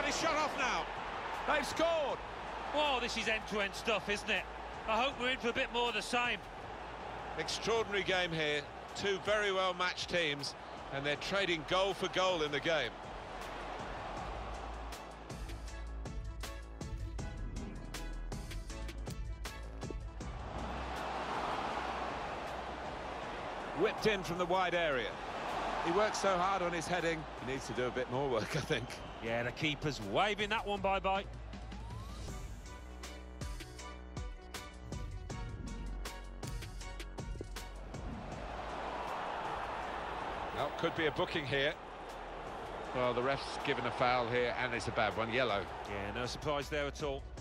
his shot off now. They've scored. Oh, this is end-to-end stuff, isn't it? I hope we're in for a bit more of the same. Extraordinary game here. Two very well-matched teams, and they're trading goal for goal in the game. Whipped in from the wide area. He works so hard on his heading, he needs to do a bit more work, I think. Yeah, the keeper's waving that one bye-bye. Well, could be a booking here. Well, the ref's given a foul here, and it's a bad one, yellow. Yeah, no surprise there at all.